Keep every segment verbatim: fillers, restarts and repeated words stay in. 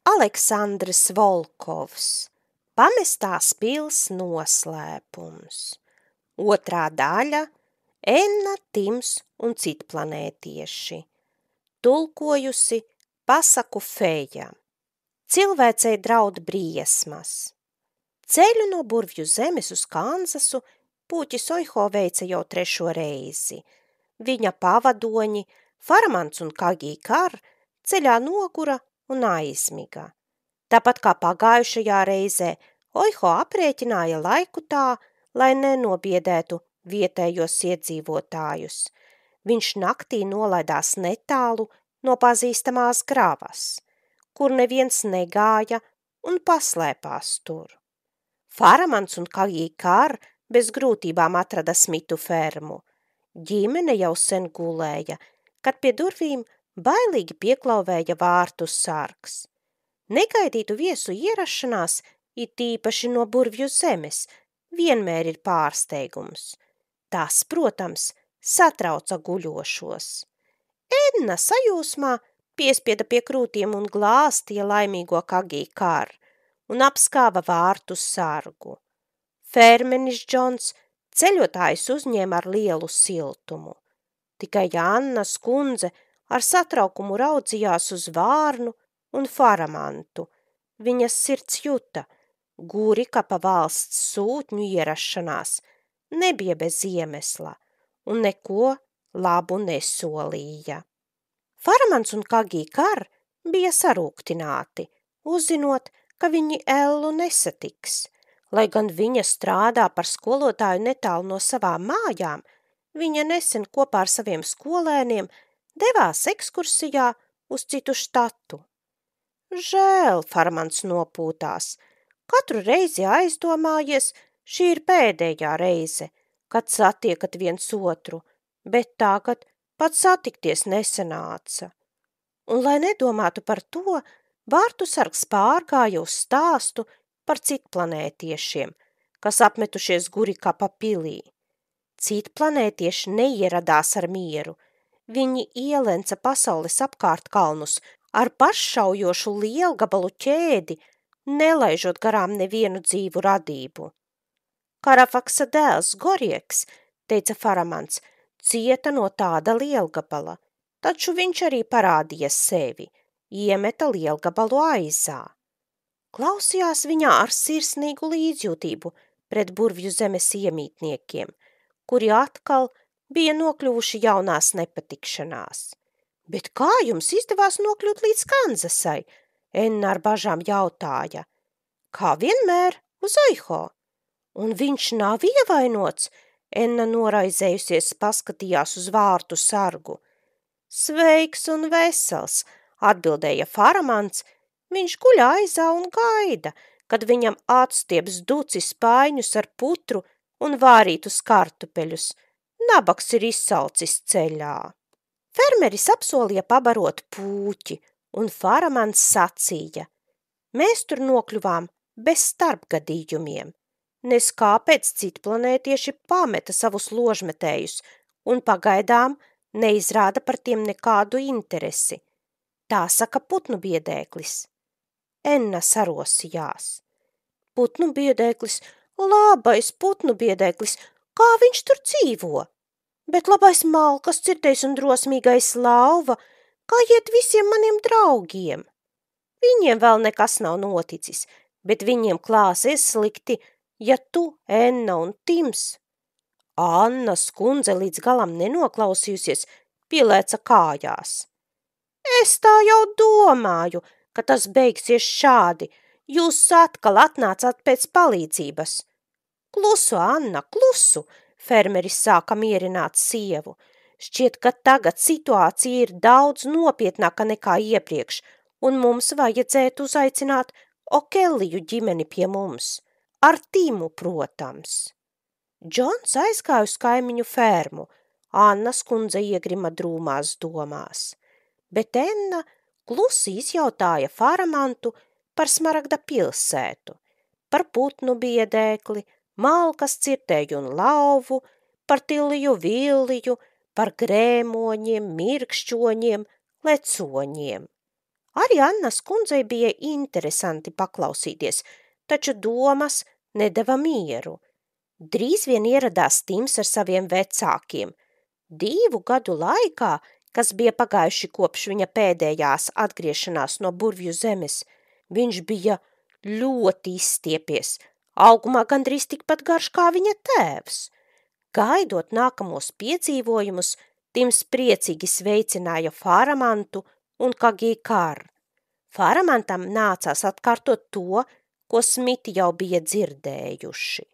Aleksandrs Volkovs. Pamestās pils noslēpums. Otrā daļa – Enna, Tims un citplanētieši. Tulkojusi Pasaku Feja. Cilvēcei draud briesmas. Ceļu no Burvju zemes uz Kanzasu puķis Oiho veica jau trešo reizi. Viņa pavadoņi, Faramants un Kagī Kar, ceļā nogura un aizmiga. Tāpat kā pagājušajā reizē, Oiho aprēķināja laiku tā, lai nenobiedētu vietējos iedzīvotājus. Viņš naktī nolaidās netālu no pazīstamās gravas, kur neviens negāja un paslēpās tur. Faramants un Kagī Kar bez grūtībām atrada Smitu fermu. Ģimene jau sen gulēja, kad pie durvīm bailīgi pieklauvēja vārtu sargs. Negaidītu viesu ierašanās, it īpaši no Burvju zemes, vienmēr ir pārsteigums. Tas, protams, satrauca guļošos. Enna sajūsmā piespieda pie krūtiem un glāstīja laimīgo Kagī Kar un apskāva vārtu sargu. Fermenis Džons ceļotājs uzņēma ar lielu siltumu. Tikai Annas kundze ar satraukumu raudzījās uz Vārnu un Faramantu. Viņas sirds juta, Gūrikapa valsts sūtņu ierašanās nebija bez iemesla un neko labu nesolīja. Faramants un Kagī Kar bija sarūktināti, uzzinot, ka viņi Ellu nesatiks. Lai gan viņa strādā par skolotāju netālu no savām mājām, viņa nesen kopā ar saviem skolēniem devās ekskursijā uz citu štatu. Žēl, Faramants nopūtās. Katru reizi aizdomājies, šī ir pēdējā reize, kad satiekat viens otru, bet tagad pat satikties nesanāca. Un, lai nedomātu par to, vārtu sargs pārgāja uz stāstu par citplanētiešiem, kas apmetušies Gurikapa pilī. Citplanētieši neieradās ar mieru. Viņi ielenca pasaules apkārtkalnus ar paššaujošu lielgabalu ķēdi, nelaižot garām nevienu dzīvu radību. Karafaksa dēls Gorjeks, teica Faramants, cieta no tāda lielgabala, taču viņš arī parādīja sevi, iemeta lielgabalu aizā. Klausījās viņā ar sirsnīgu līdzjūtību pret Burvju zemes iemītniekiem, kuri atkal bija nokļuvuši jaunās nepatikšanās. Bet kā jums izdevās nokļūt līdz Kanzasai? Enna ar bažām jautāja. Kā vienmēr, uz Oiho. Un viņš nav ievainots? Enna noraizējusies paskatījās uz vārtu sargu. Sveiks un vesels, atbildēja Faramants. Viņš guļ aizā un gaida, kad viņam atstieps duci spaiņus ar putru un vārītus kartupeļus. Nabaks ir izsalcis ceļā. Fermeris apsolīja pabarot pūķi, un Faramants sacīja. Mēs tur nokļuvām bez starpgadījumiem. Nes kāpēc citplanētieši pameta savus ložmetējus un pagaidām neizrāda par tiem nekādu interesi. Tā saka putnu biedēklis. Enna sarosījās. Putnu biedēklis, labais putnu biedēklis, kā viņš tur dzīvo? Bet labais malkas cirtējs un drosmīgais lauva, kā iet visiem maniem draugiem? Viņiem vēl nekas nav noticis, bet viņiem klāsies slikti, ja tu, Enna un Tims. Annas kundze līdz galam nenoklausījusies, pielēca kājās. Es tā jau domāju, ka tas beigsies šādi. Jūs atkal atnācāt pēc palīdzības. Klusu, Anna, klusu, fermeris sāka mierināt sievu. Šķiet, ka tagad situācija ir daudz nopietnāka nekā iepriekš, un mums vajadzētu uzaicināt Okelliju ģimeni pie mums. Ar Timu, protams. Džons aizgāja uz kaimiņu fermu. Annas kundze iegrima drūmās domās. Bet Enna klusi izjautāja Faramantu par Smaragda pilsētu, par putnu biedēkli, malkas cirtēju un lauvu, par Tiliju Villiju, par grēmoņiem, mirkšķoņiem, lecoņiem. Arī Annas kundzei bija interesanti paklausīties, taču domas nedeva mieru. Drīz vien ieradās Tims ar saviem vecākiem. Divu gadu laikā, kas bija pagājuši kopš viņa pēdējās atgriešanās no burvju zemes, viņš bija ļoti izstiepies, augumā gandrīz tikpat garš kā viņa tēvs. Gaidot nākamos piedzīvojumus, Tims priecīgi sveicināja Faramantu un Kagīkaru. Faramantam nācās atkārtot to, ko Smiti jau bija dzirdējuši.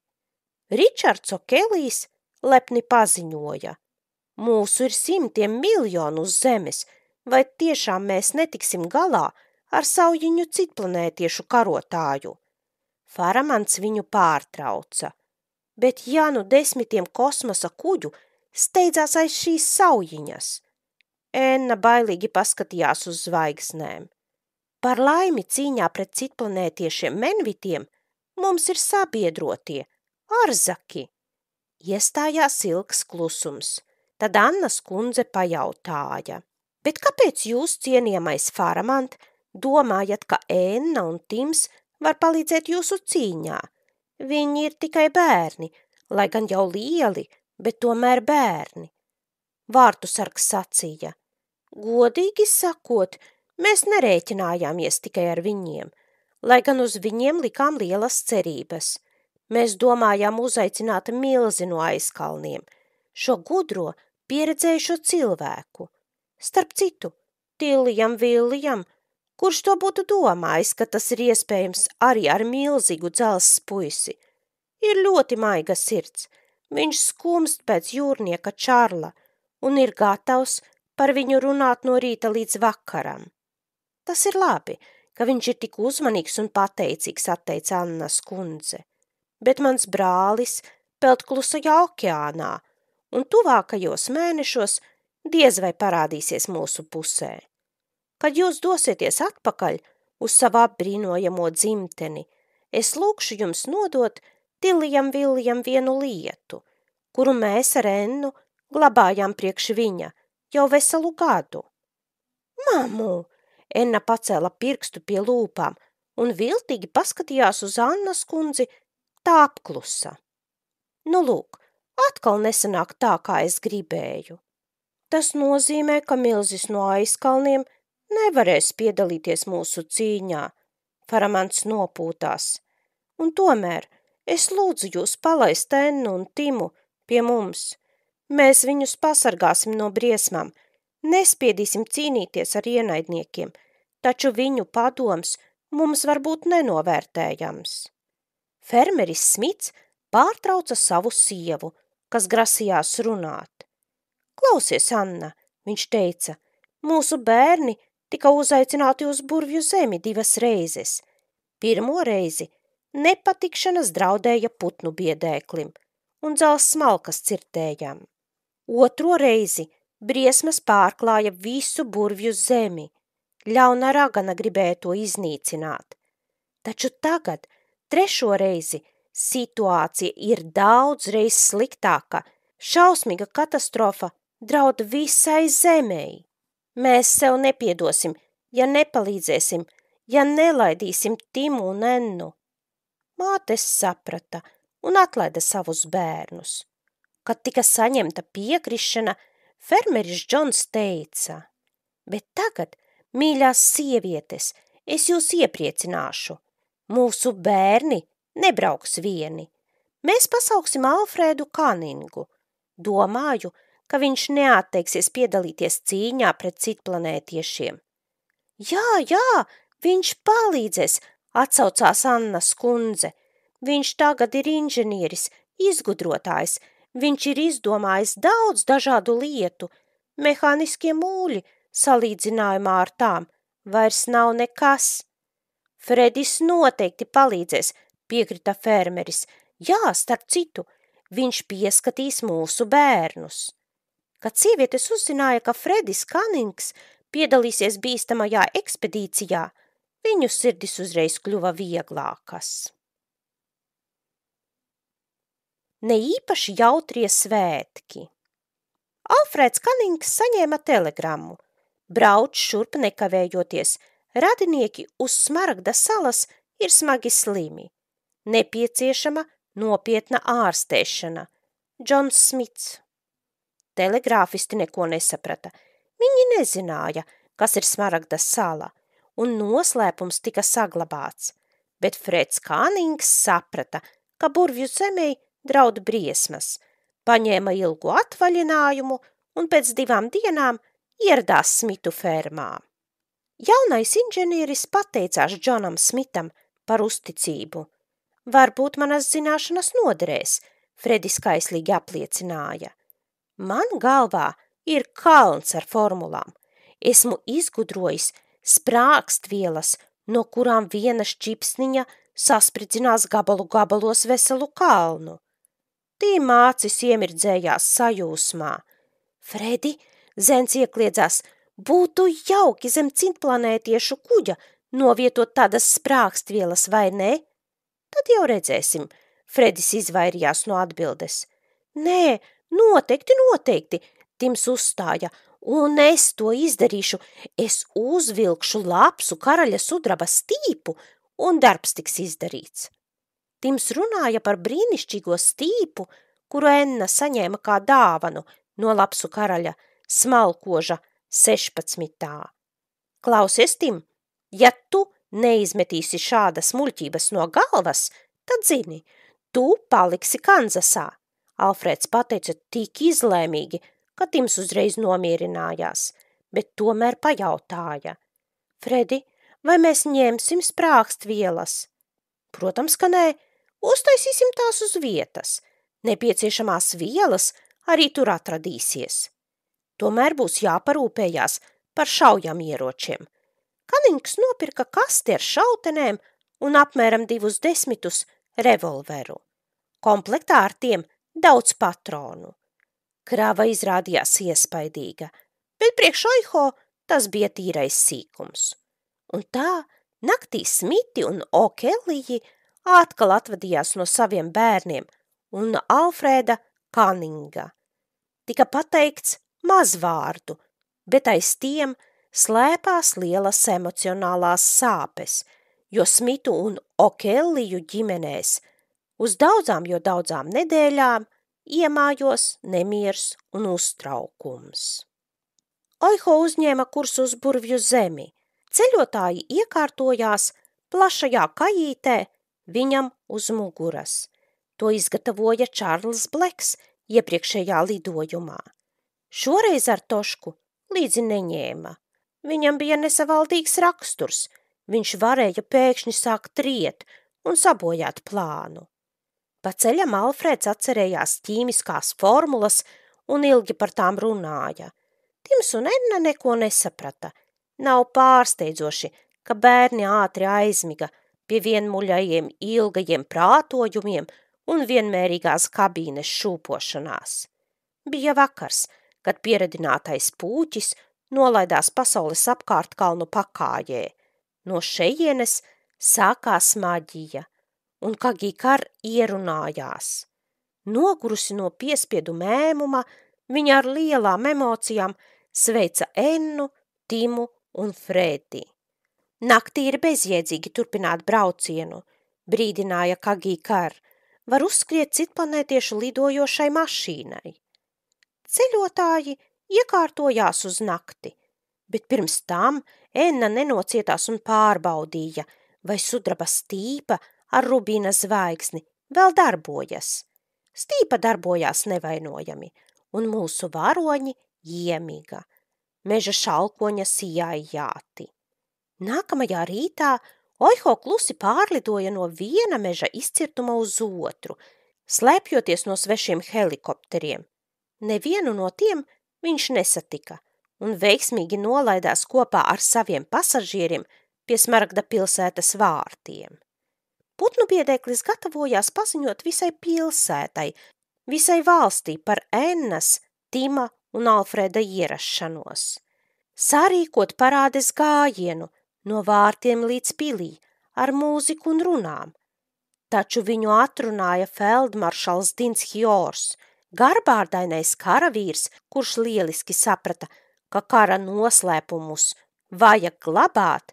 Ričards Okelijs lepni paziņoja: mūsu ir simtiem miljonu uz zemes, vai tiešām mēs netiksim galā ar saujiņu citplanētiešu karotāju? Faramants viņu pārtrauca: bet ja nu desmitiem kosmosa kuģu steidzās aiz šīs saujiņas? Enna bailīgi paskatījās uz zvaigznēm. Par laimi cīņā pret citplanētiešiem menvitiem mums ir sabiedrotie, arzaki. Iestājās ilgs klusums, tad Annas kundze pajautāja: bet kāpēc jūs, cienījamais Faramant, domājat, ka Enna un Tims var palīdzēt jūsu cīņā? Viņi ir tikai bērni, lai gan jau lieli, bet tomēr bērni. Vārtu sargs sacīja: godīgi sakot, mēs nerēķinājāmies tikai ar viņiem, lai gan uz viņiem likām lielas cerības. Mēs domājām uzaicināt milzi no aizkalniem, šo gudro, pieredzējušo cilvēku. Starp citu, Tillijam Villijam, kurš to būtu domājis, ka tas ir iespējams arī ar milzīgu dzelzs puisi. Ir ļoti maiga sirds, viņš skumst pēc jūrnieka Čarla un ir gatavs par viņu runāt no rīta līdz vakaram. Tas ir labi, ka viņš ir tik uzmanīgs un pateicīgs, atteica Annas kundze. Bet mans brālis peld klusajā okeānā, un tuvākajos mēnešos diez vai parādīsies mūsu pusē. Kad jūs dosieties atpakaļ uz savu apbrīnojamo dzimteni, es lūkšu jums nodot Tillijam Villijam vienu lietu, kuru mēs ar Ennu glabājām priekš viņa jau veselu gadu. Mamu! Enna pacēla pirkstu pie lūpām un viltīgi paskatījās uz Annas kundzi, tā apklusa. Nu lūk, atkal nesanāk tā, kā es gribēju. Tas nozīmē, ka milzis no aizkalniem nevarēs piedalīties mūsu cīņā, Faramants nopūtās. Un tomēr es lūdzu jūs palaist Ennu un Timu pie mums. Mēs viņus pasargāsim no briesmām, nespiedīsim cīnīties ar ienaidniekiem, taču viņu padoms mums var būt nenovērtējams. Fermeris Smits pārtrauca savu sievu, kas grasījās runāt. Klausies, Anna, viņš teica, mūsu bērni tika uzaicināti uz burvju zemi divas reizes. Pirmo reizi nepatikšanas draudēja putnu biedēklim un dzels smalkas cirtējam. Otro reizi briesmas pārklāja visu burvju zemi. Ļauna ragana gribēja to iznīcināt. Taču tagad, trešo reizi, situācija ir daudz reiz sliktāka. Šausmīga katastrofa draud visai zemei. Mēs sev nepiedosim, ja nepalīdzēsim, ja nelaidīsim Timu un Ennu. Mātes saprata un atlaida savus bērnus. Kad tika saņemta piekrišana, fermeris Džons teica: bet tagad, mīļās sievietes, es jūs iepriecināšu. Mūsu bērni nebrauks vieni. Mēs pasauksim Alfrēdu Kaningu. Domāju, ka viņš neatteiksies piedalīties cīņā pret citplanētiešiem. Jā, jā, viņš palīdzēs, atsaucās Annas kundze. Viņš tagad ir inženieris, izgudrotājs. Viņš ir izdomājis daudz dažādu lietu. Mehāniskie mūļi salīdzinājumā ar tām vairs nav nekas. Fredis noteikti palīdzēs, piekrita fermeris. Jā, starp citu, viņš pieskatīs mūsu bērnus. Kad sievietes uzzināja, ka Fredis Kanings piedalīsies bīstamajā ekspedīcijā, viņu sirdis uzreiz kļuva vieglākas. Ne īpaši jautrie svētki. Alfrēds Kanings saņēma telegrammu. Brauc šurp nekavējoties, radinieki uz Smaragda salas ir smagi slimi. Nepieciešama nopietna ārstēšana. Džons Smits. Telegrāfisti neko nesaprata. Viņi nezināja, kas ir Smaragda sala, un noslēpums tika saglabāts, bet Freds Kanings saprata, ka Burvju zemei draud briesmas, paņēma ilgu atvaļinājumu un pēc divām dienām ieradās Smitu fermā. Jaunais inženieris pateicās Džonam Smitam par uzticību. Varbūt manas zināšanas noderēs, Fredis kaislīgi apliecināja. Man galvā ir kalns ar formulām. Esmu izgudrojis sprākstvielas, no kurām viena šķipsniņa saspridzinās gabalu gabalos veselu kalnu. Tīm acis iemirdzējās sajūsmā. Fredi, zēns iekliedzās, būtu jauki zem citplanētiešu kuģa novietot tādas sprākstvielas, vai ne? Tad jau redzēsim, Fredis izvairījās no atbildes. Nē, noteikti, noteikti, Tims uzstāja, un es to izdarīšu, es uzvilkšu lapsu karaļa sudraba stīpu, un darbs tiks izdarīts. Tims runāja par brīnišķīgo stīpu, kuru Enna saņēma kā dāvanu no lapsu karaļa smalkoža sešpadsmitā. Klausies, Tim, ja tu neizmetīsi šādas muļķības no galvas, tad zini, tu paliksi Kanzasā. Alfrēds pateica tik izlēmīgi, ka Tims uzreiz nomierinājās, bet tomēr pajautāja. Fredi, vai mēs ņemsim sprākstvielas? Protams, ka nē, uztaisīsim tās uz vietas. Nepieciešamās vielas arī tur atradīsies. Tomēr būs jāparūpējās par šaujamieročiem. Kanings nopirka kasti ar šautenēm un apmēram divus desmitus revolveru. Komplektā ar tiem daudz patronu. Krava izrādījās iespaidīga, bet priekš Oiho tas bija tīrais sīkums. Un tā naktī Smiti un Okeliji atkal atvadījās no saviem bērniem un Alfrēda Kaninga. Tika pateikts maz vārdu, bet aiz tiem slēpās lielas emocionālās sāpes, jo Smitu un Okeliju ģimenēs uz daudzām, jo daudzām nedēļām iemājos nemiers un uztraukums. Oiho uzņēma kursu uz Burvju zemi. Ceļotāji iekārtojās plašajā kajītē viņam uz muguras. To izgatavoja Čārls Bleks iepriekšējā lidojumā. Šoreiz ar Tošku līdzi neņēma. Viņam bija nesavaldīgs raksturs. Viņš varēja pēkšņi sākt triet un sabojāt plānu. Pa ceļam Alfrēds atcerējās ķīmiskās formulas un ilgi par tām runāja. Tims un Enna neko nesaprata. Nav pārsteidzoši, ka bērni ātri aizmiga pie vienmuļajiem ilgajiem prātojumiem un vienmērīgās kabīnes šūpošanās. Bija vakars, kad pieredinātais pūķis nolaidās pasaules apkārtkalnu pakājē. No šejienes sākās maģija, un Kagikar ierunājās. Nogurusi no piespiedu mēmuma, viņa ar lielām emocijām sveica Ennu, Timu un Fredi. Naktī ir bezjēdzīgi turpināt braucienu, brīdināja Kagikar, var uzskriet citplanētiešu lidojošai mašīnai. Ceļotāji iekārtojās uz nakti, bet pirms tam Enna nenocietās un pārbaudīja, vai sudraba stīpa ar rubīna zvaigzni vēl darbojas. Stīpa darbojās nevainojami, un mūsu varoņi iemiga. Meža šalkoņa sijāja jāti. Nākamajā rītā Oiho klusi pārlidoja no viena meža izcirtuma uz otru, slēpjoties no svešiem helikopteriem. Nevienu no tiem viņš nesatika un veiksmīgi nolaidās kopā ar saviem pasažieriem pie Smaragda pilsētas vārtiem. Putnu biedēklis gatavojās paziņot visai pilsētai, visai valstī par Ennas, Tima un Alfreda ierašanos. Sarīkot parādes gājienu no vārtiem līdz pilī ar mūziku un runām. Taču viņu atrunāja feldmaršals Dins Hjors, garbārdainais karavīrs, kurš lieliski saprata, ka kara noslēpumus vajag glabāt,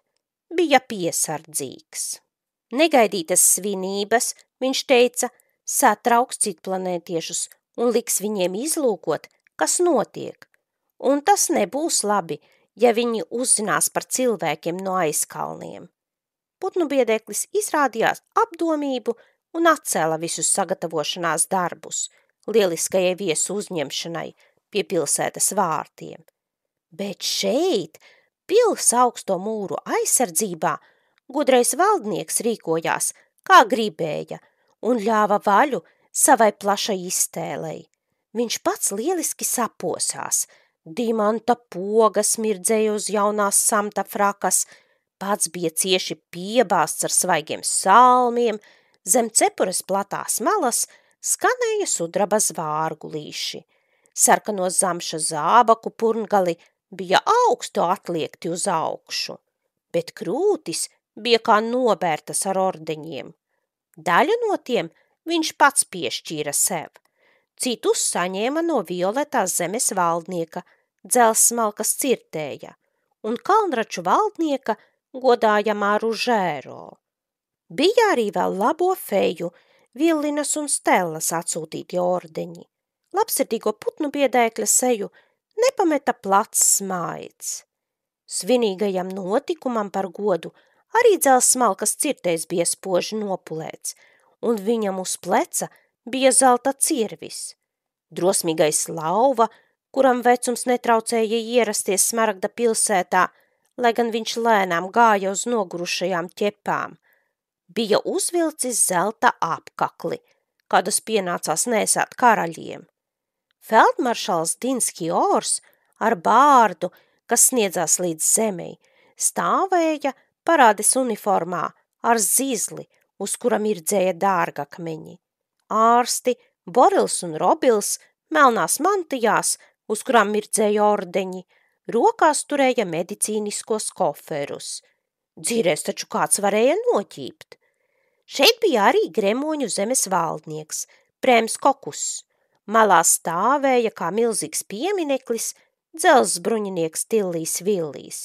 bija piesardzīgs. Negaidītas svinības, viņš teica, satrauks citplanētiešus un liks viņiem izlūkot, kas notiek, un tas nebūs labi, ja viņi uzzinās par cilvēkiem no aizkalniem. Putnu biedeklis izrādījās apdomību un atcēla visus sagatavošanās darbus lieliskajai viesu uzņemšanai pie pilsētas vārtiem. Bet šeit, pils augsto mūru aizsardzībā, gudrais valdnieks rīkojās, kā gribēja, un ļāva vaļu savai plašai iztēlei. Viņš pats lieliski saposās, dimanta poga smirdzēja uz jaunās samta frakas, pats bija cieši piebāsts ar svaigiem salmiem, zem cepures platās malas skanēja sudraba zvārgulīši. Sarkano zamša zābaku purngali bija augstu atliekti uz augšu, bet krūtis bija kā nobērtas ar ordeņiem. Daļu no tiem viņš pats piešķīra sev, citus saņēma no violetās zemes valdnieka, dzelsmalkas cirtēja, un kalnraču valdnieka godājamā Ružēro. Bija arī vēl labo feju, Villinas un Stellas atsūtītie ordeņi. Labsirdīgo putnu biedēkļa seju nepameta plats smaids. Svinīgajam notikumam par godu arī dzelsmalkas cirtējs bija spoži nopulēts, un viņam uz pleca bija zelta cirvis. Drosmīgais lauva, kuram vecums netraucēja ierasties Smaragda pilsētā, lai gan viņš lēnām gāja uz nogurušajām ķepām, bija uzvilcis zelta apkakli, kādas pienācās nēsāt karaļiem. Feldmaršals Dinski Ors ar bārdu, kas sniedzās līdz zemei, stāvēja parādes uniformā ar zizli, uz kura mirdzēja dārgakmeņi. Ārsti Borils un Robils melnās mantijās, uz kurām mirdzēja ordeņi, rokās turēja medicīniskos koferus. Dzīrēs taču kāds varēja noķīpt. Šeit bija arī Gremoņu zemes valdnieks, Prēms Kokus. Malā stāvēja kā milzīgs piemineklis dzelsbruņinieks Tillijs Villijs.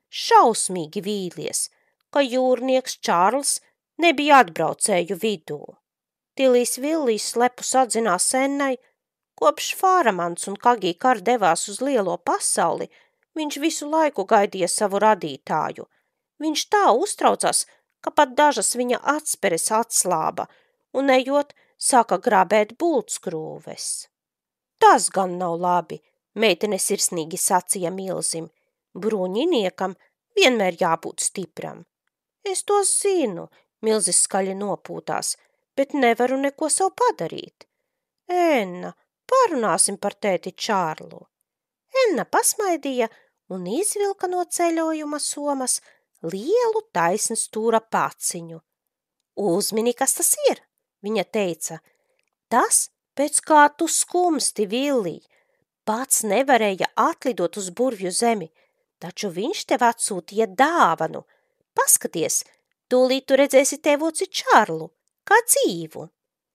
Šausmīgi vīlies, ka jūrnieks Čārls nebija atbraucēju vidū. Tillijs Villijs slepus atzinās Ennai, kopš Fāramants un Kagīkar devās uz lielo pasauli, viņš visu laiku gaidīja savu radītāju. Viņš tā uztraucās, ka pat dažas viņa atsperes atslāba, un ejot, sāka grābēt bultskrūves. Tas gan nav labi, meitene sirsnīgi sacīja milzim. Bruņiniekam vienmēr jābūt stipram. Es to zinu, milzis skaļi nopūtās, bet nevaru neko sev padarīt. Enna, parunāsim par tēti Čārlu. Enna pasmaidīja un izvilka no ceļojuma somas lielu taisnu stūra paciņu. Uzmini, kas tas ir, viņa teica. Tas, pēc kā tu skumsti, Villij, pats nevarēja atlidot uz burvju zemi, taču viņš tev atsūtīja dāvanu. Paskaties, tūlīt tu redzēsi tēvoci Čārlu, kā dzīvu.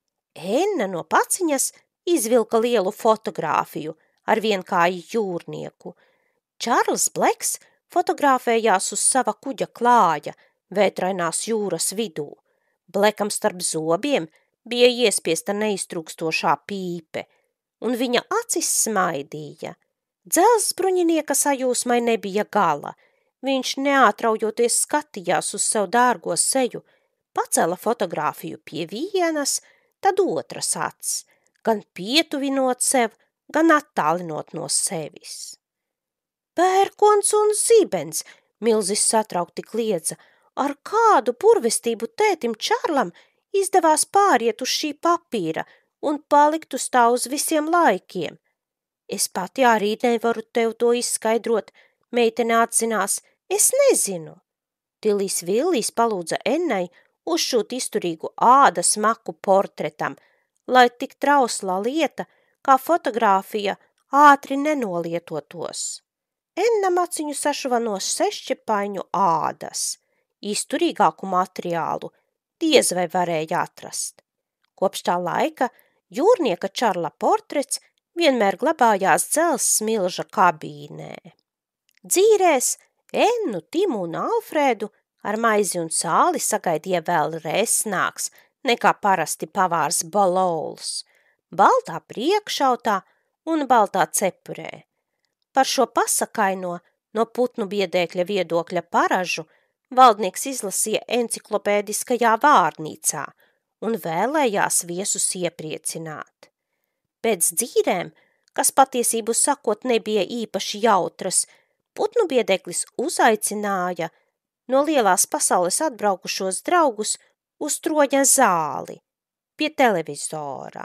Enna no paciņas izvilka lielu fotogrāfiju ar vienkāju jūrnieku. Čārls Bleks fotografējās uz sava kuģa klāja vētrainās jūras vidū. Blekam starp zobiem bija iespiesta neiztrūkstošā pīpe, un viņa acis smaidīja. Dzelsbruņinieka sajūsmai nebija gala. Viņš neatraujoties skatījās uz sev dārgo seju, pacēla fotogrāfiju pie vienas, tad otras acis, gan pietuvinot sev, gan attālinot no sevis. Pērkons un zibens, milzis satraukti kliedza, ar kādu burvestību tētim Čārlam izdevās pāriet uz šī papīra un palikt uz tā uz visiem laikiem. Es pati arī nevaru tev to izskaidrot, meitene atzinās, es nezinu. Tillijs Villijs palūdza Ennai uzšūt izturīgu ādas maku portretam, lai tik trauslā lieta, kā fotogrāfija, ātri nenolietotos. Enna maciņu sašuva no sešķepaiņu ādas. Izturīgāku materiālu diez vai varēja atrast. Kopš tā laika jūrnieka Čārla portrets vienmēr glabājās dzels smilža kabīnē. Dzīrēs Ennu, Timu un Alfrēdu Ar maizi un sāli sagaidīja vēl resnāks nekā parasti pavārs balouls, baltā priekšautā un baltā cepurē. Par šo pasakaino no putnu biedēkļa viedokļa paražu valdnieks izlasīja enciklopēdiskajā vārnīcā un vēlējās viesus iepriecināt. Pēc dzīrēm, kas patiesību sakot nebija īpaši jautras, putnu biedēklis uzaicināja no lielās pasaules atbraukušos draugus uz troņa zāli pie televizora.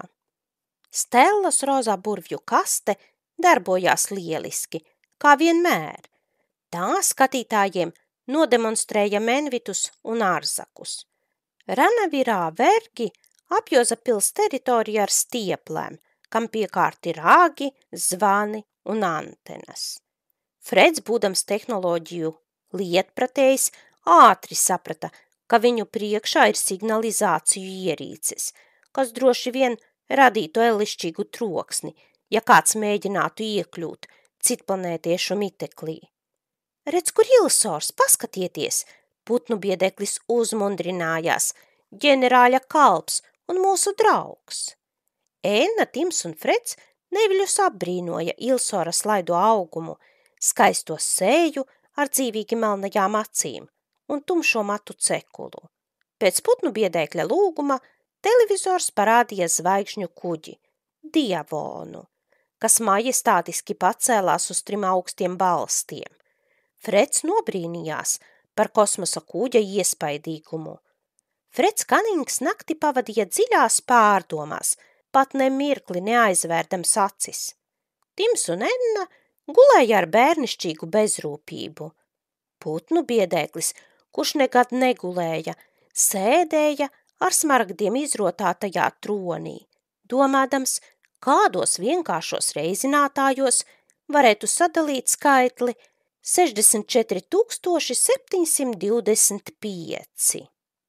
Stellas rozā burvju kaste darbojās lieliski, kā vienmēr. Tā skatītājiem nodemonstrēja menvitus un ārzakus. Ranavirā vergi apjoza pils teritoriju ar stieplēm, kam piekārti rāgi, zvani un antenas. Freds, būdams tehnoloģiju lietpratējs, ātri saprata, ka viņu priekšā ir signalizāciju ierīces, kas droši vien radītu ellišķīgu troksni, ja kāds mēģinātu iekļūt citplanētiešu miteklī. Redz, kur Ilsors, paskatieties, putnu biedeklis uzmundrinājās, ģenerāļa kalps un mūsu draugs. Enna, Tims un Freds neviļus apbrīnoja Ilsora slaido augumu, skaisto seju ar dzīvīgi melnajām acīm un tumšo matu cekulu. Pēc putnu biedēkļa lūguma televizors parādīja zvaigžņu kuģi, Diavonu, kas majestātiski pacēlās uz trim augstiem balstiem. Freds nobrīnījās par kosmosa kuģa iespaidīgumu. Freds Kanings nakti pavadīja dziļās pārdomās, pat ne mirkli neaizvērdams acis. Tims un Enna gulēja ar bērnišķīgu bezrūpību. Putnu biedēklis, kurš nekad negulēja, sēdēja ar smaragdiem izrotātajā tronī, domādams, kādos vienkāršos reizinātājos varētu sadalīt skaitli sešdesmit četri tūkstoši septiņsimt divdesmit pieci.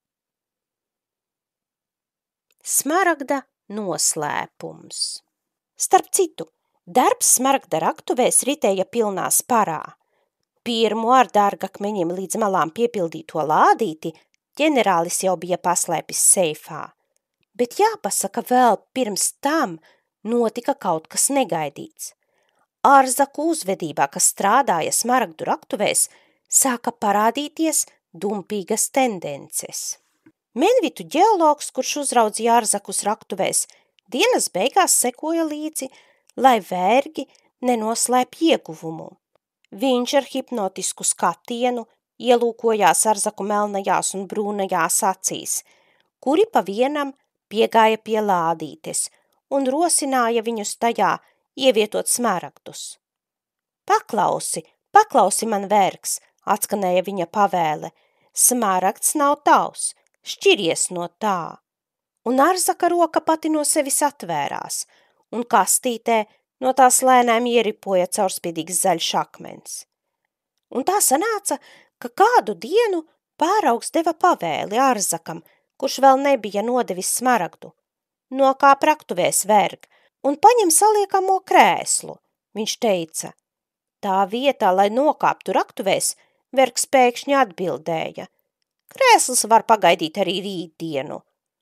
Smaragda noslēpums. Starp citu, darbs smaragda raktuvēs ritēja pilnā sparā. Pirmo ar dārgakmeņiem līdz malām piepildīto lādīti ģenerālis jau bija paslēpis seifā. Bet jāpasaka, vēl pirms tam notika kaut kas negaidīts. Ārzaku uzvedībā, kas strādāja smaragdu raktuvēs, sāka parādīties dumpīgas tendences. Menvitu ģeologs, kurš uzraudzīja ārzakus raktuvēs, dienas beigās sekoja līdzi, lai vergi nenoslēpj ieguvumu. Viņš ar hipnotisku skatienu ielūkojās ārzaku melnajās un brūnajās acīs, kuri pa vienam piegāja pie lādītes un rosināja viņus tajā ievietot smaragdus. Paklausi, paklausi man vergs, atskanēja viņa pavēle, smaragds nav tavs, šķiries no tā. Un ārzaka roka pati no sevis atvērās, un kastītē no tās lēnām ieripoja caurspīdīgs zaļš akmens. Un tā sanāca, ka kādu dienu pāraugs deva pavēli ārzakam, kurš vēl nebija nodevis smaragdu. Nokāp raktuvēs verg un paņem saliekamo krēslu, viņš teica. Tā vietā, lai nokāptu raktuvēs, vergs pēkšņi atbildēja. Krēsls var pagaidīt arī rītdienu.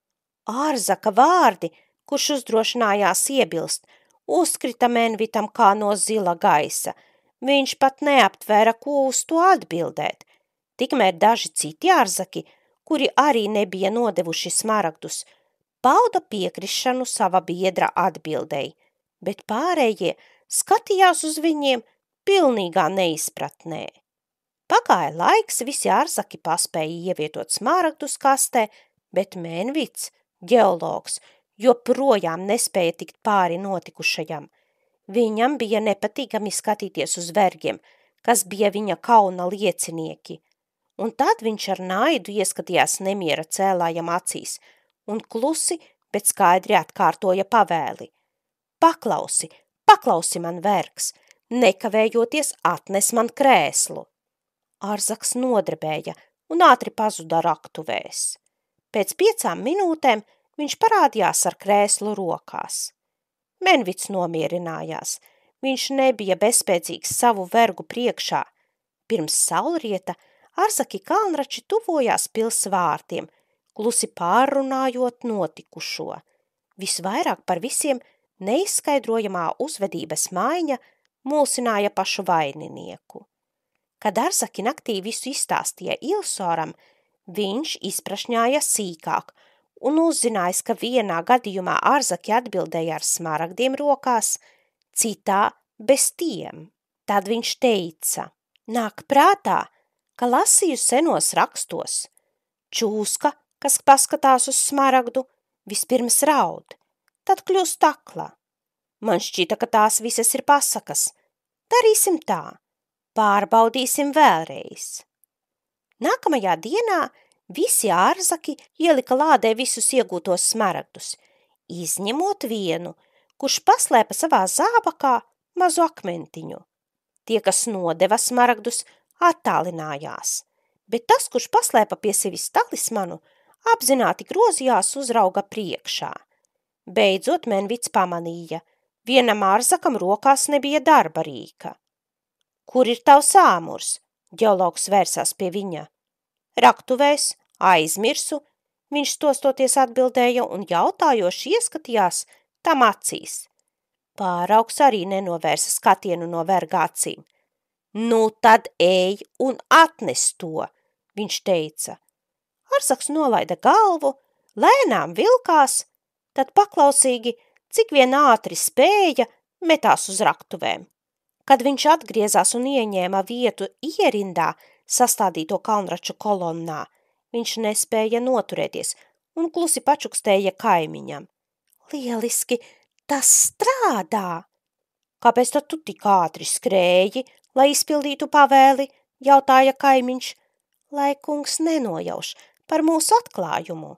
Ārzaka vārdi, kurš uzdrošinājās iebilst, uzkrita Menvitam kā no zila gaisa. Viņš pat neaptvēra, ko uz to atbildēt. Tikmēr daži citi ārzaki, kuri arī nebija nodevuši smaragdus, pauda piekrišanu sava biedra atbildēji, bet pārējie skatījās uz viņiem pilnīgā neizpratnē. Pagāja laiks, visi ārzaki paspēja ievietot smaragdus kastē, bet Menvits, ģeologs, joprojām nespēja tikt pāri notikušajam. Viņam bija nepatīkami skatīties uz vergiem, kas bija viņa kauna liecinieki, un tad viņš ar naidu ieskatījās nemiera cēlājam acīs, un klusi, bet skaidri atkārtoja pavēli. Paklausi, paklausi man vergs, nekavējoties atnes man krēslu. Ārzaks nodrebēja un ātri pazuda raktuvēs. Pēc piecām minūtēm viņš parādījās ar krēslu rokās. Menvits nomierinājās, viņš nebija bezspēcīgs savu vergu priekšā. Pirms saulrieta Arzaki kalnrači tuvojās pils vārtiem, klusi pārrunājot notikušo. Visvairāk par visiem neizskaidrojamā uzvedības maiņa mulsināja pašu vaininieku. Kad Arzaki naktī visu izstāstīja Ilsoram, viņš izprašņāja sīkāk un uzzinājis, ka vienā gadījumā Arzaki atbildēja ar smaragdiem rokās, citā bez tiem. Tad viņš teica, nāk prātā, ka lasīju senos rakstos. Čūska, kas paskatās uz smaragdu, vispirms raud, tad kļūst akla. Man šķita, ka tās visas ir pasakas. Darīsim tā, pārbaudīsim vēlreiz. Nākamajā dienā visi Arzaki ielika lādē visus iegūtos smaragdus, izņemot vienu, kurš paslēpa savā zābakā mazu akmentiņu. Tie, kas nodeva smaragdus, attālinājās, bet tas, kurš paslēpa pie sevis talismanu, apzināti grozījās uzrauga priekšā. Beidzot Menvits pamanīja, vienam Arzakam rokās nebija darba rīka. Kur ir tavs āmurs? Ģeologs vērsās pie viņa. Raktuvēs, aizmirsu, viņš stostoties atbildēja un jautājoši ieskatījās tam acīs. Pāraugs arī nenovērsa skatienu no verga acīm. Nu tad ej un atnes to, viņš teica. Arzaks nolaida galvu, lēnām vilkās, tad paklausīgi, cik vien ātri spēja, metās uz raktuvēm. Kad viņš atgriezās un ieņēma vietu ierindā sastādīto kalnraču kolonnā, viņš nespēja noturēties un klusi pačukstēja kaimiņam. Lieliski, tas strādā! Kāpēc tad tu tik ātri skrēji, lai izpildītu pavēli, jautāja kaimiņš, lai kungs nenojauš par mūsu atklājumu.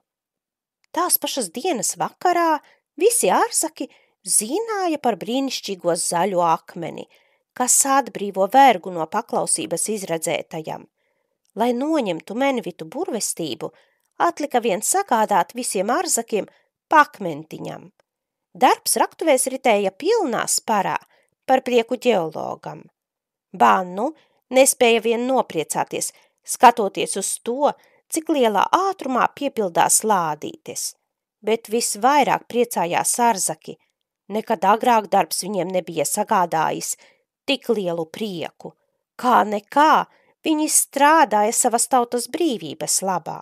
Tās pašas dienas vakarā visi Arzaki zināja par brīnišķīgo zaļo akmeni, kas atbrīvo vergu no paklausības izredzētajam. Lai noņemtu Menvitu burvestību, atlika vien sagādāt visiem Arzakiem pakmentiņam. Darbs raktuvēs ritēja pilnā sparā par prieku ģeologam. Bannu nespēja vien nopriecāties, skatoties uz to, cik lielā ātrumā piepildās lādītes, bet visvairāk priecājās Arzaki, nekad agrāk darbs viņiem nebija sagādājis tik lielu prieku, kā nekā viņi strādāja savas tautas brīvības labā.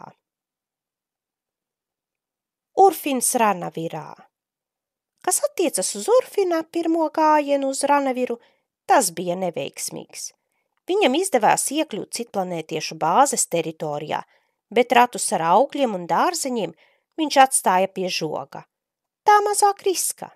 Urfins Ranavirā. Kas attiecas uz Urfina pirmo gājienu uz Ranaviru, tas bija neveiksmīgs. Viņam izdevās iekļūt citplanētiešu bāzes teritorijā, bet ratus ar augļiem un dārzeņiem viņš atstāja pie žoga. Tā mazāk riska.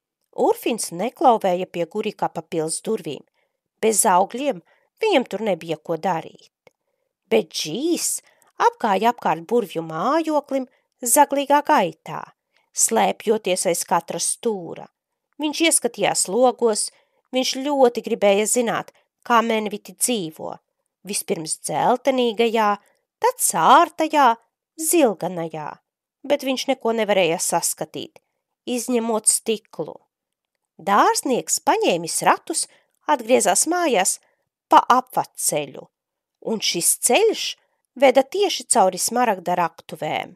Urfins neklauvēja pie Gurikapa pils durvīm. Bez augļiem viņam tur nebija ko darīt. Bet Džīs apgāja apkārt burvju mājoklim zaglīgā gaitā, slēpjoties aiz katra stūra. Viņš ieskatījās logos, viņš ļoti gribēja zināt, kā Menviti dzīvo. Vispirms dzeltenīgajā, tad sārtajā, zilganajā, bet viņš neko nevarēja saskatīt, izņemot stiklu. Dārznieks paņēmis ratus, atgriezās mājās pa apvadceļu, un šis ceļš veda tieši cauri smaragda raktuvēm.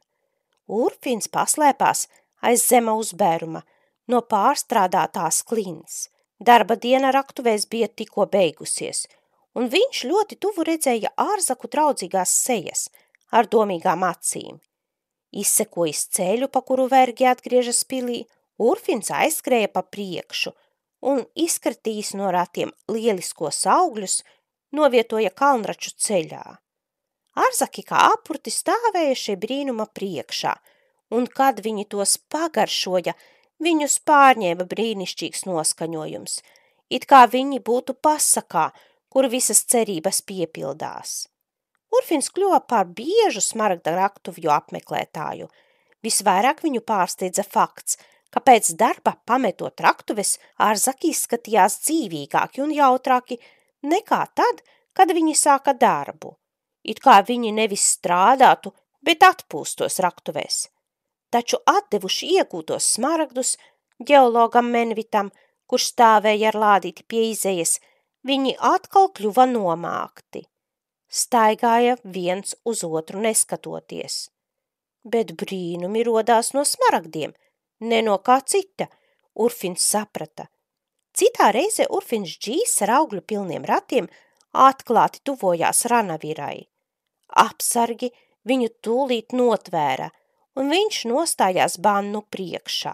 Urfins paslēpās aiz zema uzbēruma, no pārstrādātās klints. Darba diena raktuvēs bija tikko beigusies, un viņš ļoti tuvu redzēja Ārzaku draudzīgās sejas ar domīgām acīm. Izsekojis ceļu, pa kuru vergi atgriežas pilī, Urfins aizskrēja pa priekšu un izkratījis no ratiem lieliskos augļus, novietoja kalnraču ceļā. Ārzaki kā apurti stāvēja šie brīnuma priekšā, un kad viņi tos pagaršoja, viņus pārņēma brīnišķīgs noskaņojums, it kā viņi būtu pasakā, kur visas cerības piepildās. Urfins kļuva par biežu smaragda raktuvju apmeklētāju. Visvairāk viņu pārsteidza fakts, ka pēc darba pametot raktuves Ārzaki izskatījās dzīvīgāki un jautrāki nekā tad, kad viņi sāka darbu. It kā viņi nevis strādātu, bet atpūstos raktuvēs. Taču atdevuši iegūtos smaragdus ģeologam Menvitam, kurš stāvēja ar lādīti pie izejas, viņi atkal kļuva nomākti. staigāja viens uz otru neskatoties. Bet brīnumi rodās no smaragdiem, ne no kā cita, Urfins saprata. Citā reize Urfins Džīs ar augļu pilniem ratiem atklāti tuvojās ranavirai. Apsargi viņu tūlīt notvēra, un viņš nostājās Bannu priekšā.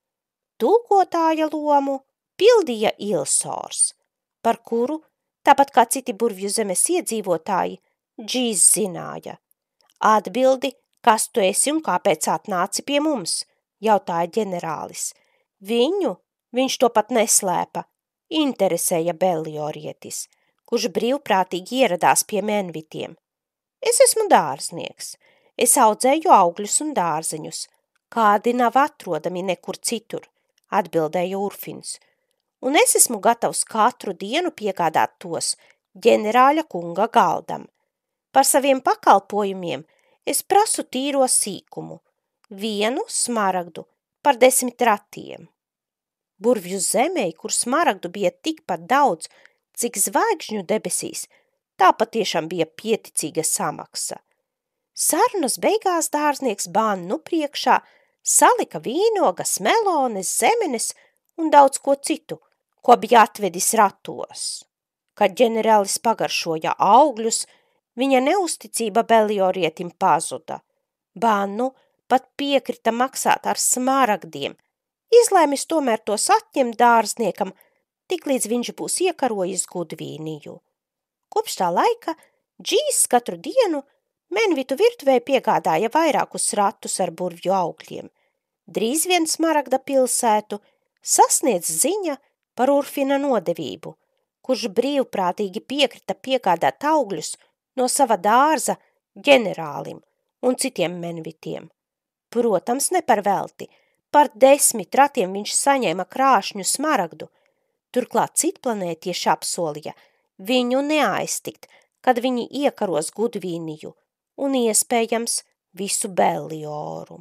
Tulkotāja lomu pildīja Ilsors, par kuru, tāpat kā citi Burvju zemes iedzīvotāji, Džīs zināja. Atbildi, kas tu esi un kāpēc atnāci pie mums, jautāja ģenerālis. Viņu, viņš to pat neslēpa, interesēja Beliorietis, kurš brīvprātīgi ieradās pie menvitiem. Es esmu dārznieks, es audzēju augļus un dārzeņus, kādi nav atrodami nekur citur, atbildēja Urfins, un es esmu gatavs katru dienu piegādāt tos ģenerāļa kunga galdam. Par saviem pakalpojumiem es prasu tīro sīkumu, vienu smaragdu par desmit ratiem. Burvju zemē, kur smaragdu bija tikpat daudz, cik zvaigžņu debesīs, tā patiešām bija pieticīga samaksa. Sarunas beigās dārznieks Bannu priekšā salika vīnogas, melones, zemenes un daudz ko citu, ko bija atvedis ratos. Kad ģenerālis pagaršoja augļus, viņa neusticība Beliorietim pazuda. Bannu pat piekrita maksāt ar smaragdiem, izlēmis tomēr tos atņemt dārzniekam, tik līdz viņš būs iekarojis Gudvīniju. Kopš tā laika Džīs katru dienu menvitu virtuvē piegādāja vairākus ratus ar burvju augļiem. Drīz vien Smaragda pilsētu sasniedz ziņa par Urfina nodevību, kurš brīvprātīgi piekrita piegādāt augļus no sava dārza ģenerālim un citiem menvitiem. Protams, ne par velti, par desmit ratiem viņš saņēma krāšņu smaragdu, turklāt citplanētieši apsolīja viņu neaiztikt, kad viņi iekaros Gudvīniju un iespējams visu Belioru.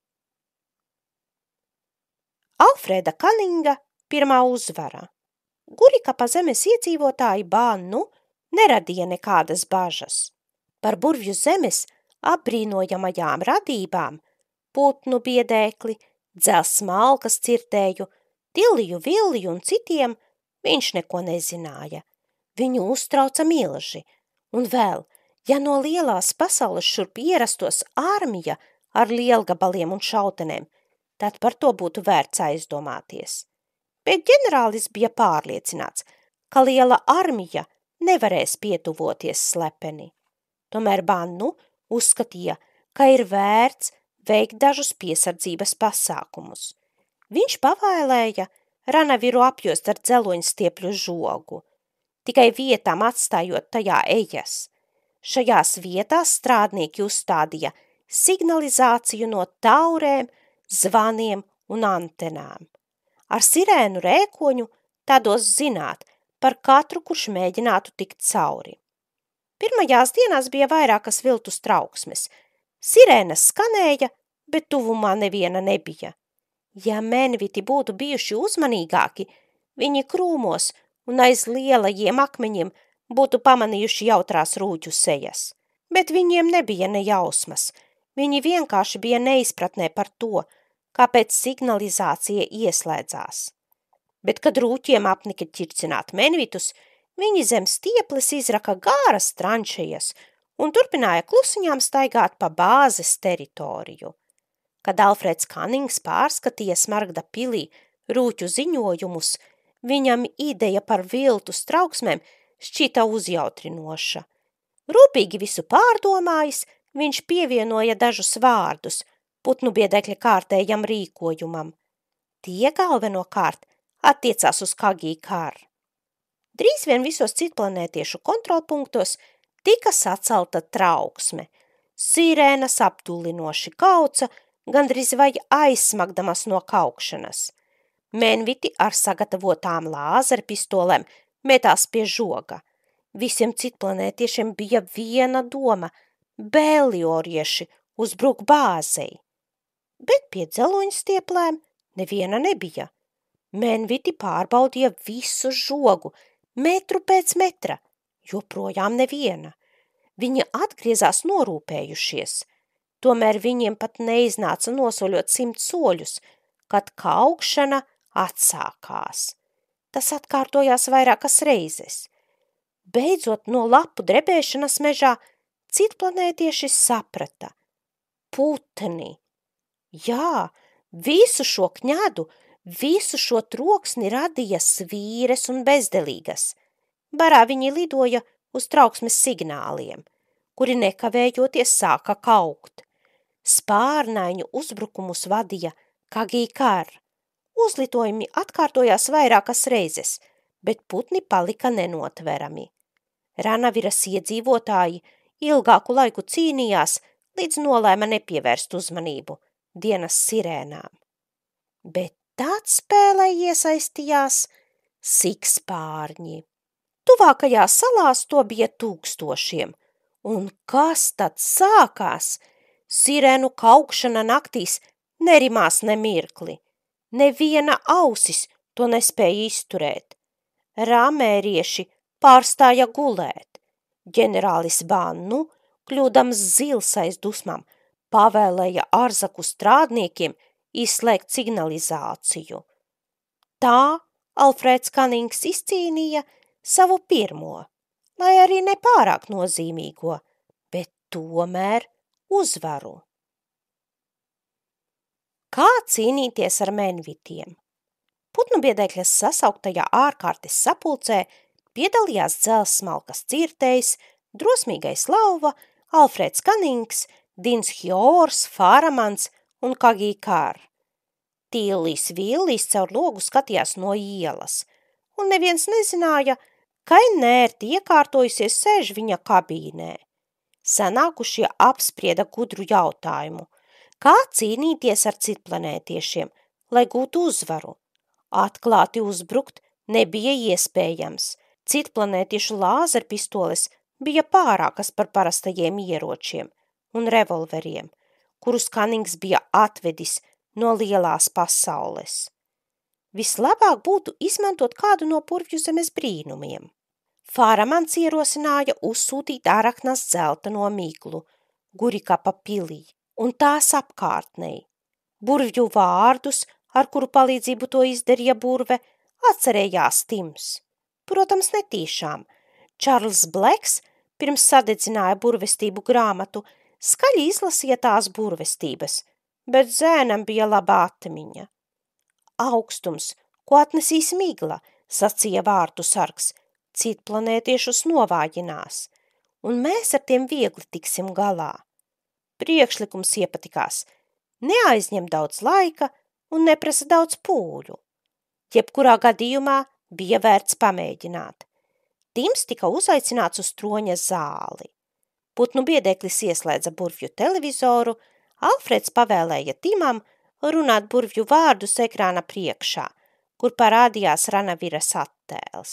Alfrēda Kaninga pirmā uzvara. Gurikapa zemes iedzīvotāji Bannu neradīja nekādas bažas. Par Burvju zemes apbrīnojamajām radībām, putnu biedēkli, dzels smalkas cirtēju, tiliju villiju un citiem viņš neko nezināja. Viņu uztrauca milži, un vēl, ja no lielās pasaules šurp ierastos armija ar lielgabaliem un šautenēm, tad par to būtu vērts aizdomāties. Bet ģenerālis bija pārliecināts, ka liela armija nevarēs pietuvoties slepeni. Tomēr Bannu uzskatīja, ka ir vērts veikt dažus piesardzības pasākumus. Viņš pavēlēja ranaviru apjost ar dzeloņstiepļu žogu, tikai vietām atstājot tajā ejas. Šajās vietās strādnieki uzstādīja signalizāciju no taurēm, zvaniem un antenām. Ar sirēnu rēkoņu tādos zināt par katru, kurš mēģinātu tikt cauri. Pirmajās dienās bija vairākas viltus trauksmes. Sirēnas skanēja, bet tuvumā neviena nebija. Ja menviti būtu bijuši uzmanīgāki, viņi krūmos un aiz lielajiem akmeņiem būtu pamanījuši jautrās rūķu sejas. Bet viņiem nebija ne jausmas. Viņi vienkārši bija neizpratnē par to, kāpēc signalizācija ieslēdzās. Bet, kad rūķiem apnika ķircināt menvitus, viņi zem stieples izraka gāras tranšejas un turpināja klusiņām staigāt pa bāzes teritoriju. Kad Alfrēds Kanings pārskatīja Smaragda pilī rūķu ziņojumus, viņam ideja par viltus trauksmēm šķita uzjautrinoša. Rūpīgi visu pārdomājis, viņš pievienoja dažus vārdus putnu biedekļa kārtējam rīkojumam. Tie galvenokārt attiecās uz Kagī karu. Drīz vien visos citplanētiešu kontrolpunktos tika sacelta trauksme. Sirēnas apdullinoši kauca, gandrīz vai aizsmagdamas no kaukšanas. Menviti ar sagatavotām lāzerpistolēm metās pie žoga. Visiem citplanētiešiem bija viena doma – Beliorieši uzbruk bāzei. Bet pie dzeloņstieplēm neviena nebija. Menviti pārbaudīja visu žogu, metru pēc metra, joprojām neviena. Viņi atgriezās norūpējušies, tomēr viņiem pat neiznāca nosoļot simt soļus, kad kaukšana atsākās. Tas atkārtojās vairākas reizes. Beidzot no lapu drebēšanas mežā citplanētieši saprata. Putni! Jā, visu šo kņadu, visu šo troksni radīja svīres un bezdelīgas. Barā viņi lidoja uz trauksmes signāliem, kuri nekavējoties sāka kaukt. Spārnaiņu uzbrukumus vadīja Kagīkar. Uzlitojumi atkārtojās vairākas reizes, bet putni palika nenotverami. Ranaviras iedzīvotāji ilgāku laiku cīnījās, līdz nolēma nepievērst uzmanību dienas sirēnām. Bet tad spēlē iesaistījās sikspārņi. Tuvākajās salās to bija tūkstošiem. Un kas tad sākās? Sirēnu kaukšana naktīs nerimās nemirkli. Neviena ausis to nespēja izturēt. Rāmērieši pārstāja gulēt. Ģenerālis Bannu, kļūdams zils aiz dusmām, pavēlēja ārzaku strādniekiem izslēgt signalizāciju. Tā Alfrēds Kanings izcīnīja savu pirmo, lai arī nepārāk nozīmīgo, bet tomēr uzvaru. Kā cīnīties ar menvitiem? Putnu biedēkļas sasauktajā ārkārtas sapulcē piedalījās dzelsmalkas cirtējs, drosmīgais lauva, Alfrēds Kanings, Dins Hjors, Fāramans un Kagīkar. Tīlīs Villīs caur logu skatījās no ielas, un neviens nezināja, ka nērti iekārtojusies sēž viņa kabīnē. Sanākušie apsprieda gudru jautājumu, kā cīnīties ar citplanētiešiem, lai gūtu uzvaru. Atklāti uzbrukt nebija iespējams. Citplanētiešu lāzerpistoles bija pārākas par parastajiem ieročiem un revolveriem, kurus Kanings bija atvedis no lielās pasaules. Vislabāk būtu izmantot kādu no Purvju zemes brīnumiem. Fāramans ierosināja uzsūtīt Araknas dzelteno miglu, Gurikapa pilī un tās apkārtnei. Burvju vārdus, ar kuru palīdzību to izdarīja burve, atcerējās Tims. Protams, netīšām. Čarls Bleks, pirms sadedzināja burvestību grāmatu, skaļi izlasīja tās burvestības, bet zēnam bija laba atmiņa. Augstums, ko atnesīs migla, sacīja vārtu sargs, citplanētiešus novājinās, un mēs ar tiem viegli tiksim galā. Priekšlikums iepatikās, neaizņem daudz laika un neprasa daudz pūļu. Jebkurā gadījumā bija vērts pamēģināt. Tims tika uzaicināts uz troņa zāli. Putnu biedēklis ieslēdza burvju televizoru, Alfreds pavēlēja Timam runāt burvju vārdus ekrāna priekšā, kur parādījās Ranaviras attēls.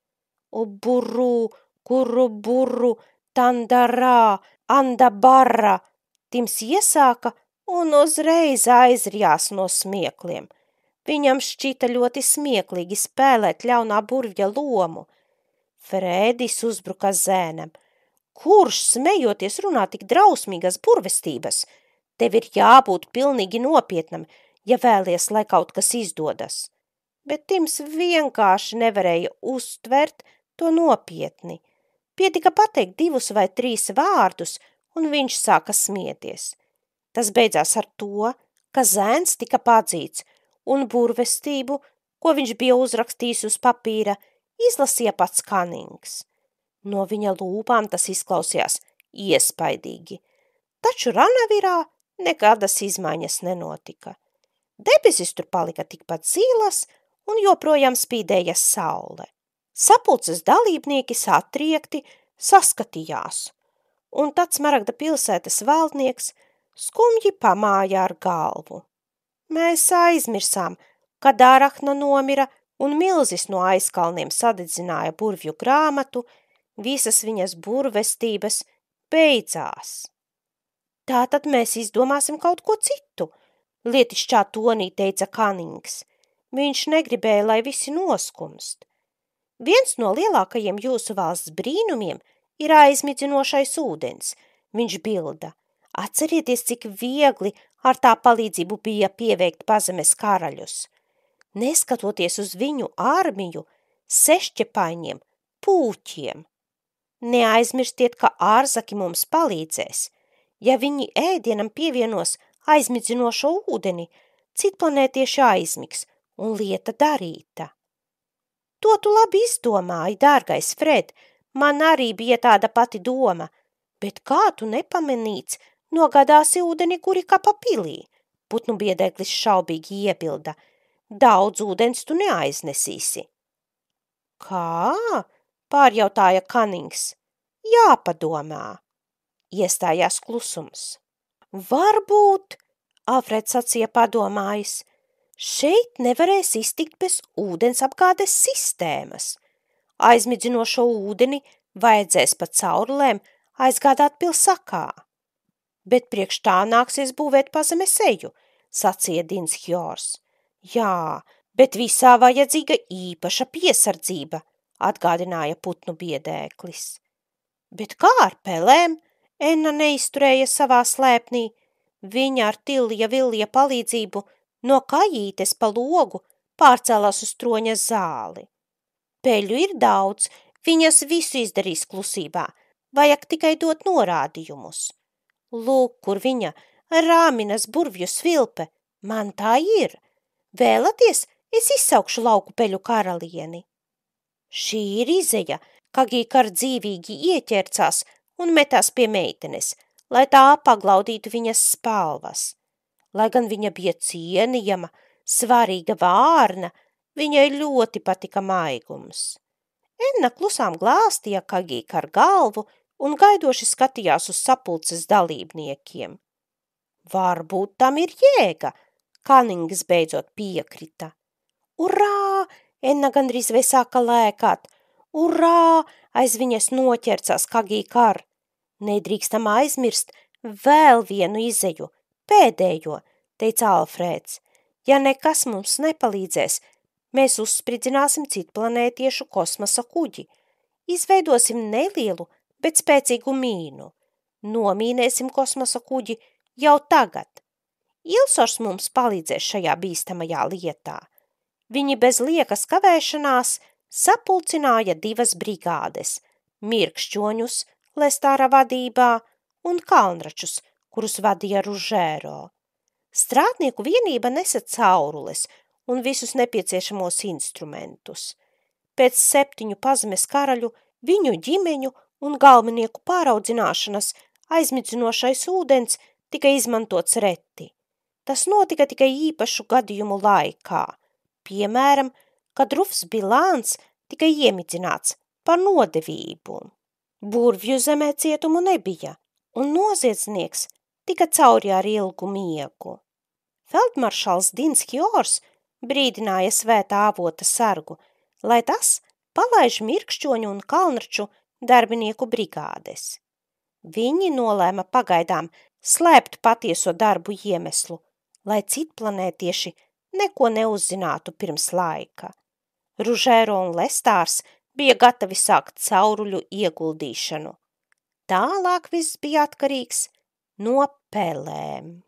Uburu, kuru buru, tandarā, andabarra, Tims iesāka un uzreiz aizrijās no smiekliem. Viņam šķita ļoti smieklīgi spēlēt ļaunā burvja lomu. Frēdis uzbruka zēnam. Kurš smejoties runā tik drausmīgas burvestības? Tev ir jābūt pilnīgi nopietnam, ja vēlies, lai kaut kas izdodas. Bet Tims vienkārši nevarēja uztvert to nopietni. Pietika pateikt divus vai trīs vārdus, un viņš sāka smieties. Tas beidzās ar to, ka zēns tika padzīts, un burvestību, ko viņš bija uzrakstījis uz papīra, izlasīja pats Kanings. No viņa lūpām tas izklausījās iespaidīgi, taču Ranavirā nekādas izmaiņas nenotika. Debesis tur palika tikpat zilas un joprojām spīdēja saule. Sapulces dalībnieki satriekti saskatījās, un tad Smaragda pilsētas valdnieks skumji pamāja ar galvu. Mēs aizmirsām, kad Arahna nomira un milzis no aizkalniem sadedzināja burvju grāmatu, visas viņas burvestības beidzās. Tātad mēs izdomāsim kaut ko citu, lietišķā tonī teica Kanings. Viņš negribēja, lai visi noskumst. Viens no lielākajiem jūsu valsts brīnumiem ir aizmidzinošais ūdens, viņš bilda. Atcerieties, cik viegli ar tā palīdzību bija pieveikt pazemes karaļus. Neskatoties uz viņu armiju, sešķepaņiem, pūķiem. Neaizmirstiet, ka ārzaki mums palīdzēs. Ja viņi ēdienam pievienos aizmidzinošo ūdeni, citplanētieši aizmigs un lieta darīta. To tu labi izdomāji, dārgais Fred, man arī bija tāda pati doma, bet kā tu nepamanīts, nogādāsi ūdeni Gurikapa pilī? Putnu biedēklis šaubīgi iebilda. Daudz ūdens tu neaiznesīsi. Kā? Pārjautāja Kanings. Jāpadomā. Iestājās klusums. Varbūt, Alfreds sacīja padomājis, šeit nevarēs iztikt bez ūdens apgādes sistēmas. Aizmidzinošo ūdeni vajadzēs pa caurulēm aizgādāt pilsakā. Bet priekš tā nāksies būvēt pazemes eju, sacīja Dins Hjors. Jā, bet visā vajadzīga īpaša piesardzība, atgādināja putnu biedēklis. Bet kā ar pelēm? Enna neizturēja savā slēpnī. Viņa ar Tilja Vilja palīdzību no kajītes pa logu pārcēlās uz troņa zāli. Peļu ir daudz, viņas visu izdarīs klusībā, vajag tikai dot norādījumus. Lūk, kur viņa, Rāminas burvju svilpe, man tā ir. Vēlaties, es izsaukšu lauku peļu karalieni. Šī ir izeja, Kagīkar dzīvīgi ieķercās un metās pie meitenes, lai tā paglaudītu viņas spalvas. Lai gan viņa bija cienījama, svarīga vārna, viņai ļoti patika maigums. Enna klusām glāstīja Kagīkar galvu un gaidoši skatījās uz sapulces dalībniekiem. Varbūt tam ir jēga, Kanings beidzot piekrita. Urā! Enna gandrīz vai sāka lēkāt. Urā! Aiz viņas noķercās Kagīkar. Nedrīkstam aizmirst vēl vienu izeju, pēdējo, teica Alfrēds. Ja nekas mums nepalīdzēs, mēs uzspridzināsim citplanētiešu kosmosa kuģi. Izveidosim nelielu, bet spēcīgu mīnu. Nomīnēsim kosmosa kuģi jau tagad. Ilsors mums palīdzēs šajā bīstamajā lietā. Viņi bez liekas kavēšanās sapulcināja divas brigādes – mirkšķoņus, Lestāra vadībā un kalnračus, kurus vadīja Ružēro. Strādnieku vienība nesa caurules un visus nepieciešamos instrumentus. Pēc septiņu pazemes karaļu, viņu ģimeņu un galvenieku pāraudzināšanas aizmidzinošais ūdens tika izmantots reti. Tas notika tikai īpašu gadījumu laikā. Piemēram, kad Rufs Bilāns tika iemidzināts par nodevību. Burvju zemē cietumu nebija, un noziedznieks tika cauri ar ilgu miegu. Feldmaršals Dins Hjors brīdināja svētā avota sargu, lai tas palaiž mirkšķoņu un kalnraču darbinieku brigādes. Viņi nolēma pagaidām slēpt patieso darbu iemeslu, lai citplanētieši neko neuzzinātu pirms laika. Ružēro un Lestārs bija gatavi sākt cauruļu ieguldīšanu. Tālāk viss bija atkarīgs no pelēm.